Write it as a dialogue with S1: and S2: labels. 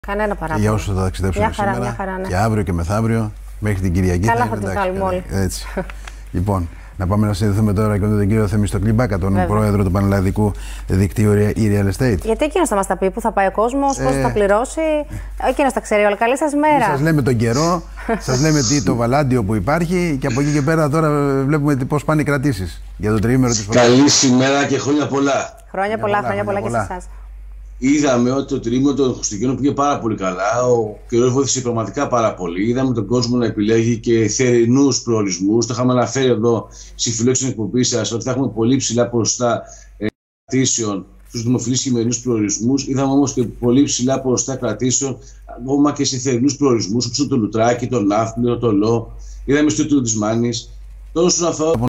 S1: Κανένα παράπονο.
S2: Για όσους θα ταξιδέψουν σήμερα
S1: μια χαρά, ναι.
S2: και αύριο και μεθαύριο μέχρι την Κυριακή.
S1: Καλά θα την βγάλουμε όλοι.
S2: Έτσι. Λοιπόν, να πάμε να συνδεθούμε τώρα και με τον κύριο Θεμιστοκλή Μπάκα, τον πρόεδρο του Πανελλαδικού Δικτύου e-Real Estate.
S1: Γιατί εκείνος θα μας τα πει, πού θα πάει ο κόσμος, πώς θα πληρώσει. Εκείνος τα ξέρει όλα. Καλή σας μέρα.
S2: Σας λέμε τον καιρό, σας λέμε το βαλάντιο που υπάρχει και από εκεί και πέρα τώρα βλέπουμε πώς πάνε οι κρατήσεις για το τριήμερο της
S3: Καλή ημέρα και χρόνια πολλά.
S1: Χρόνια πολλά και σε εσάς.
S3: Είδαμε ότι το τριήμερο των Χριστουγέννων πήγε πάρα πολύ καλά. Ο καιρός βοήθησε πραγματικά πάρα πολύ. Είδαμε τον κόσμο να επιλέγει και θερινούς προορισμούς. Το είχαμε αναφέρει εδώ στη φιλόξενη εκπομπή σας ότι θα έχουμε πολύ ψηλά ποσοστά κρατήσεων στους δημοφιλείς χειμερινούς προορισμούς. Είδαμε όμως και πολύ ψηλά ποσοστά κρατήσεων ακόμα και σε θερινούς προορισμούς όπως το Λουτράκι, το Ναύπλιο, το Λό. Είδαμε στο Τούτο της Μάνης. Τόσο